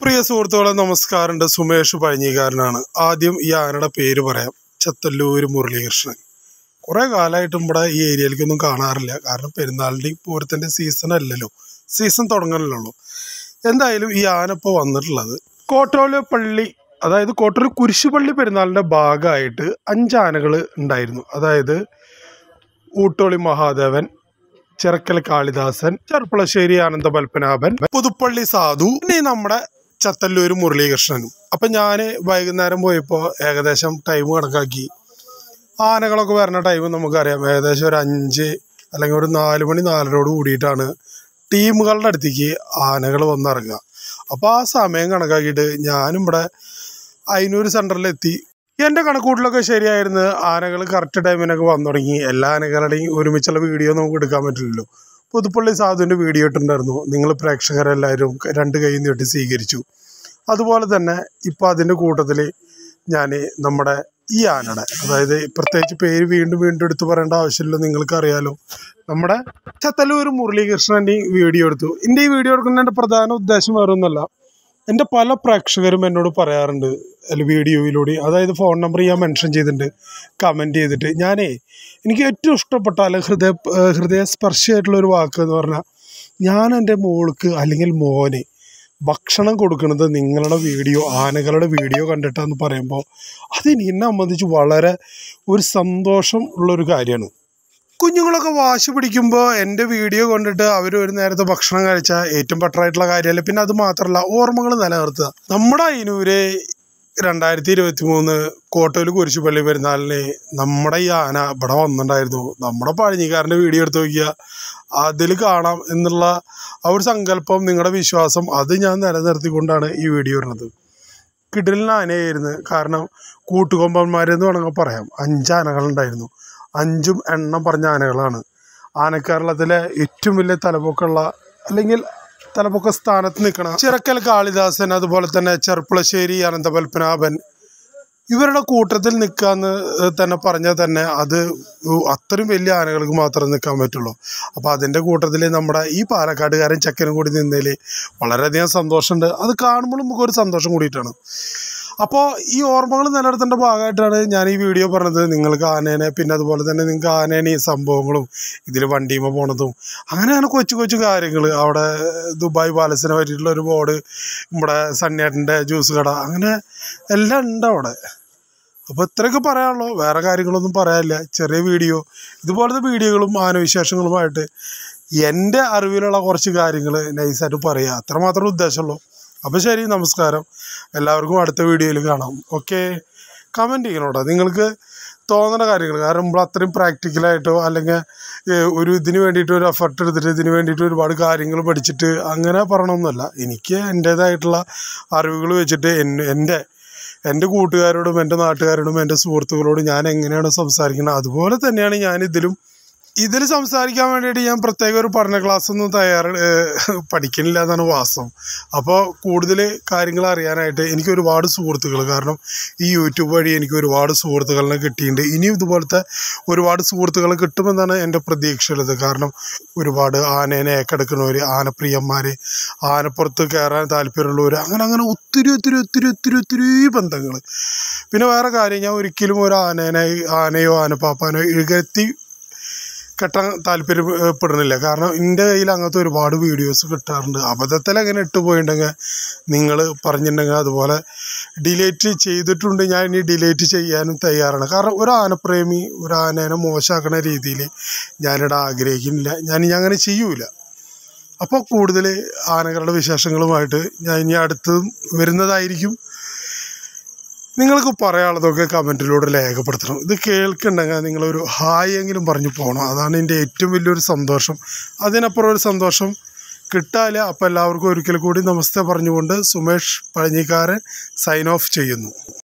പ്രിയ സുഹൃത്തുക്കളെ നമസ്കാരമുണ്ട്. സുമേഷ് പഴഞ്ഞിക്കാരനാണ്. ആദ്യം ഈ ആനയുടെ പേര് പറയാം. ചത്തല്ലൂർ മുരളീകൃഷ്ണൻ. കുറെ കാലമായിട്ടും ഇവിടെ ഈ ഏരിയയിലേക്കൊന്നും കാണാറില്ല. കാരണം പെരുന്നാളിൻ്റെയും പൂരത്തിൻ്റെ സീസൺ അല്ലല്ലോ, സീസൺ തുടങ്ങാനല്ലോ. എന്തായാലും ഈ ആന ഇപ്പോൾ വന്നിട്ടുള്ളത് കോട്ടോല് പള്ളി, അതായത് കോട്ടോല് കുരിശുപള്ളി പെരുന്നാളിൻ്റെ ഭാഗമായിട്ട് 5 ആനകൾ ഉണ്ടായിരുന്നു. അതായത് ഊട്ടോളി മഹാദേവൻ, ചിറക്കൽ കാളിദാസൻ, ചെർപ്പളശ്ശേരി ആനന്ദപത്മനാഭൻ, പുതുപ്പള്ളി സാധു, ഇനി നമ്മുടെ ചത്തല്ലൂർ മുരളീകൃഷ്ണനും. അപ്പം ഞാൻ വൈകുന്നേരം പോയപ്പോൾ ഏകദേശം ടൈം കണക്കാക്കി. ആനകളൊക്കെ വരുന്ന ടൈം നമുക്കറിയാം. ഏകദേശം ഒരു 5 അല്ലെങ്കിൽ ഒരു 4 മണി 4:30 കൂടിയിട്ടാണ് ടീമുകളുടെ അടുത്തേക്ക് ആനകൾ വന്നിറങ്ങുക. അപ്പോൾ ആ സമയം കണക്കാക്കിയിട്ട് ഞാനും ഇവിടെ അയ്യൂർ സെൻറ്ററിലെത്തി. എൻ്റെ കണക്കൂട്ടിലൊക്കെ ശരിയായിരുന്നു. ആനകൾ കറക്റ്റ് ടൈമിനൊക്കെ വന്നു തുടങ്ങി. എല്ലാ ആനകളുടെയും ഒരുമിച്ചുള്ള വീഡിയോ നമുക്ക് എടുക്കാൻ പറ്റില്ലല്ലോ. പുതുപ്പള്ളി സാധുവിൻ്റെ വീഡിയോ ഇട്ടിട്ടുണ്ടായിരുന്നു. നിങ്ങൾ പ്രേക്ഷകരെല്ലാവരും 2 കൈ നീട്ടി സ്വീകരിച്ചു. അതുപോലെ തന്നെ ഇപ്പോൾ അതിൻ്റെ കൂട്ടത്തിൽ ഞാൻ നമ്മുടെ ഈ ആനയുടെ, അതായത് പ്രത്യേകിച്ച് പേര് വീണ്ടും എടുത്ത് പറയേണ്ട ആവശ്യമില്ല, നിങ്ങൾക്കറിയാലോ, നമ്മുടെ ചത്തല്ലൂർ മുരളീകൃഷ്ണൻ്റെ വീഡിയോ എടുത്തു. എൻ്റെ ഈ വീഡിയോ എടുക്കുന്നതിൻ്റെ പ്രധാന ഉദ്ദേശം വേറെ ഒന്നുമല്ല. എൻ്റെ പല പ്രേക്ഷകരും എന്നോട് പറയാറുണ്ട് വീഡിയോയിലൂടെ, അതായത് ഫോൺ നമ്പർ ഞാൻ മെൻഷൻ ചെയ്തിട്ടുണ്ട്, കമൻറ്റ് ചെയ്തിട്ട്. എനിക്ക് ഏറ്റവും ഇഷ്ടപ്പെട്ട അല്ലെങ്കിൽ ഹൃദയസ്പർശിയായിട്ടുള്ളൊരു വാക്ക് എന്ന് പറഞ്ഞാൽ, ഞാൻ എൻ്റെ മോൾക്ക് അല്ലെങ്കിൽ മോനെ ഭക്ഷണം കൊടുക്കുന്നത് നിങ്ങളുടെ വീഡിയോ, ആനകളുടെ വീഡിയോ കണ്ടിട്ടാന്ന് പറയുമ്പോൾ അതിന് എന്നെ സംബന്ധിച്ച് വളരെ ഒരു സന്തോഷം ഉള്ളൊരു കാര്യമാണ്. കുഞ്ഞുങ്ങളൊക്കെ വാശി പിടിക്കുമ്പോൾ എൻ്റെ വീഡിയോ കണ്ടിട്ട് അവർ ഒരു നേരത്തെ ഭക്ഷണം കഴിച്ചാൽ ഏറ്റവും ബെറ്ററായിട്ടുള്ള കാര്യമല്ല. പിന്നെ അത് മാത്രമല്ല, ഓർമ്മകൾ നിലനിർത്തുക. നമ്മുടെ അയ്യൂര് 2023 കോട്ടോല് കുരിശുപള്ളി പെരുന്നാളിന് നമ്മുടെ ഈ ആന ഇവിടെ വന്നിട്ടുണ്ടായിരുന്നു. നമ്മുടെ പഴഞ്ഞിക്കാരൻ്റെ വീഡിയോ എടുത്ത് നോക്കിയാൽ അതിൽ കാണാം എന്നുള്ള ആ ഒരു സങ്കല്പം, നിങ്ങളുടെ വിശ്വാസം, അത് ഞാൻ നിലനിർത്തിക്കൊണ്ടാണ് ഈ വീഡിയോ ഇടുന്നത്. കിടിലിന് ആനയായിരുന്നു. കാരണം കൂട്ടുകൊമ്പന്മാരെന്ന് വേണമെങ്കിൽ പറയാം. 5 ആനകളുണ്ടായിരുന്നു. 5ഉം എണ്ണം പറഞ്ഞ ആനകളാണ്. ആനക്കേരളത്തിലെ ഏറ്റവും വലിയ തലപ്പൊക്കമുള്ള അല്ലെങ്കിൽ തലപ്പൊക്ക സ്ഥാനത്ത് നിൽക്കണം ചിറക്കൽ കാളിദാസൻ, അതുപോലെ തന്നെ ചെർപ്പളശ്ശേരി ആനന്ദപത്മനാഭൻ, ഇവരുടെ കൂട്ടത്തിൽ നിൽക്കാന്ന് തന്നെ പറഞ്ഞാൽ തന്നെ അത് അത്രയും വലിയ ആനകൾക്ക് മാത്രമേ നിൽക്കാൻ പറ്റുള്ളൂ. അപ്പോൾ അതിൻ്റെ കൂട്ടത്തിൽ നമ്മുടെ ഈ പാലക്കാടുകാരൻ ചെക്കനും കൂടി നിന്നതിൽ വളരെയധികം സന്തോഷമുണ്ട്. അത് കാണുമ്പോഴും നമുക്കൊരു സന്തോഷം കൂടിയിട്ടാണ്. അപ്പോൾ ഈ ഓർമ്മകൾ നിലനിർത്തേണ്ട ഭാഗമായിട്ടാണ് ഞാൻ ഈ വീഡിയോ പറഞ്ഞത്. നിങ്ങൾക്ക് ആനേനെ, പിന്നെ അതുപോലെ തന്നെ നിങ്ങൾക്ക് ആനേനെ ഈ സംഭവങ്ങളും ഇതിൽ വണ്ടിയുമ്പോൾ പോണതും അങ്ങനെ കൊച്ചു കാര്യങ്ങൾ, അവിടെ ദുബായ് പാലസിനെ പറ്റിയിട്ടുള്ള ഒരു ബോർഡ്, നമ്മുടെ സണ്ണിയേട്ടൻ്റെ ജ്യൂസ് കട, അങ്ങനെ എല്ലാം ഉണ്ട് അവിടെ. അപ്പോൾ ഇത്രയൊക്കെ പറയാനുള്ളൂ, വേറെ കാര്യങ്ങളൊന്നും പറയാനില്ല. ചെറിയ വീഡിയോ, ഇതുപോലത്തെ വീഡിയോകളും ആനവിശേഷങ്ങളുമായിട്ട് എൻ്റെ അറിവിലുള്ള കുറച്ച് കാര്യങ്ങൾ നൈസായിട്ട് പറയുക, അത്രമാത്രം ഉദ്ദേശമുള്ളൂ. അപ്പോൾ ശരി, നമസ്കാരം. എല്ലാവർക്കും അടുത്ത വീഡിയോയിൽ കാണാം. ഓക്കെ, കമൻറ്റ് ചെയ്യണോട്ടോ നിങ്ങൾക്ക് തോന്നുന്ന കാര്യങ്ങൾ. കാരണം നമ്മൾ അത്രയും പ്രാക്ടിക്കലായിട്ടോ അല്ലെങ്കിൽ ഒരു ഇതിന് വേണ്ടിയിട്ട് ഒരു എഫർട്ട് എടുത്തിട്ട് ഇതിന് വേണ്ടിയിട്ട് ഒരുപാട് കാര്യങ്ങൾ പഠിച്ചിട്ട് അങ്ങനെ പറയണമെന്നല്ല. എനിക്ക് എൻ്റേതായിട്ടുള്ള അറിവുകൾ വെച്ചിട്ട് എൻ്റെ കൂട്ടുകാരോടും എൻ്റെ നാട്ടുകാരോടും എൻ്റെ സുഹൃത്തുക്കളോടും ഞാൻ എങ്ങനെയാണ് സംസാരിക്കുന്നത്, അതുപോലെ തന്നെയാണ് ഞാൻ ഇതിൽ സംസാരിക്കാൻ വേണ്ടിയിട്ട് ഞാൻ പ്രത്യേക ഒരു പഠന ക്ലാസ്സൊന്നും പഠിക്കുന്നില്ല എന്നാണ് വാസ്തവം. അപ്പോൾ കൂടുതൽ കാര്യങ്ങൾ അറിയാനായിട്ട് എനിക്ക് ഒരുപാട് സുഹൃത്തുക്കൾ, കാരണം ഈ യൂട്യൂബ് വഴി എനിക്ക് ഒരുപാട് സുഹൃത്തുക്കളെ കിട്ടിയിട്ടുണ്ട്. ഇനിയും ഇതുപോലത്തെ ഒരുപാട് സുഹൃത്തുക്കളെ കിട്ടുമെന്നാണ് എൻ്റെ പ്രതീക്ഷയുള്ളത്. കാരണം ഒരുപാട് ആനേനെ ഏക്കെടുക്കുന്നവർ, ആനപ്രിയന്മാർ, ആനപ്പുറത്ത് കയറാൻ താല്പര്യമുള്ളവർ, അങ്ങനെ ഒത്തിരി ബന്ധങ്ങൾ. പിന്നെ വേറെ കാര്യം, ഞാൻ ഒരിക്കലും ഒരു ആനയോ ആനപ്പാപ്പാനോ ഇഴത്തി കെട്ടാൻ താല്പര്യപ്പെടുന്നില്ല. കാരണം എൻ്റെ കയ്യിൽ അങ്ങനത്തെ ഒരുപാട് വീഡിയോസ് കിട്ടാറുണ്ട്. അബദ്ധത്തിൽ അങ്ങനെ ഇട്ടുപോയിട്ടുണ്ടെങ്കിൽ നിങ്ങൾ പറഞ്ഞിട്ടുണ്ടെങ്കിൽ അതുപോലെ ഡിലേറ്റ് ചെയ്തിട്ടുണ്ട്. ഞാൻ ഇനി ഡിലേറ്റ് ചെയ്യാനും തയ്യാറാണ്. കാരണം ഒരു ആനപ്രേമി ഒരു ആനേനെ മോശമാക്കുന്ന രീതിയിൽ ഞാനിവിടെ ആഗ്രഹിക്കുന്നില്ല. ഞാൻ അങ്ങനെ ചെയ്യൂല. അപ്പോൾ കൂടുതൽ ആനകളുടെ വിശേഷങ്ങളുമായിട്ട് ഞാൻ ഇനി അടുത്തും വരുന്നതായിരിക്കും. നിങ്ങൾക്ക് പറയാനുള്ളതൊക്കെ കമൻറ്റിലൂടെ രേഖപ്പെടുത്തണം. ഇത് കേൾക്കുന്നുണ്ടെങ്കിൽ നിങ്ങളൊരു ഹായ് എങ്കിലും പറഞ്ഞു പോകണം. അതാണ് എൻ്റെ ഏറ്റവും വലിയൊരു സന്തോഷം. അതിനപ്പുറം ഒരു സന്തോഷം കിട്ടാല്ല. അപ്പോൾ എല്ലാവർക്കും ഒരിക്കൽ കൂടി നമസ്തേ പറഞ്ഞുകൊണ്ട് സുമേഷ് പഴഞ്ഞിക്കാരൻ സൈൻ ഓഫ് ചെയ്യുന്നു.